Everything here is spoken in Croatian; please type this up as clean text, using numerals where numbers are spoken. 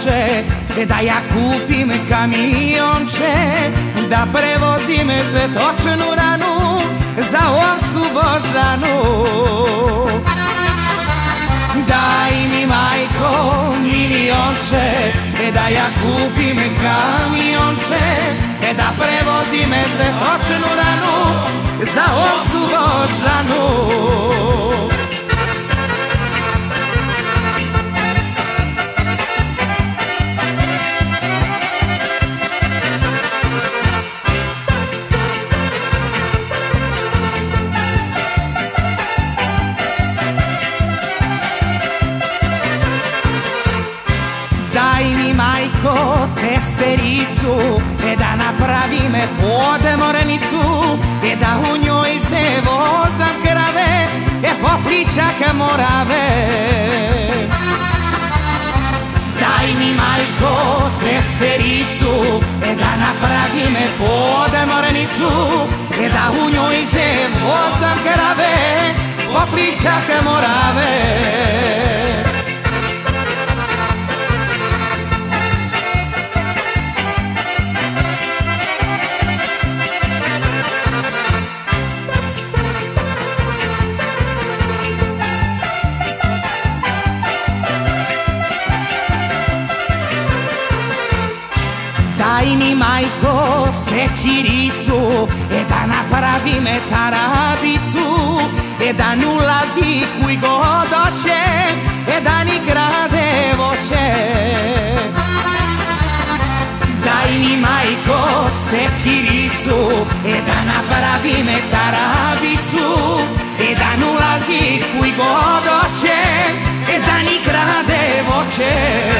hoće da ja kupim kamionče, da prevozim stočnu ranu za ovcu Božanu. Daj mi, majko, milionče, da ja kupim kamionče, da prevozim stočnu ranu za ovcu Božanu. Daj mi, majko, testericu, da napravim podmornicu, da u njoj se vozam krave, po plićaka Morave. Daj mi, majko, testericu, da napravim podmornicu, da u njoj se vozam krave, po plićaka Morave. Daj mi, majko, sekiricu, da napravim tarabicu, da nulazi kuj god oće, da ni grade voće. Daj mi, majko, sekiricu, da napravim tarabicu, da nulazi kuj god oće, da ni grade voće.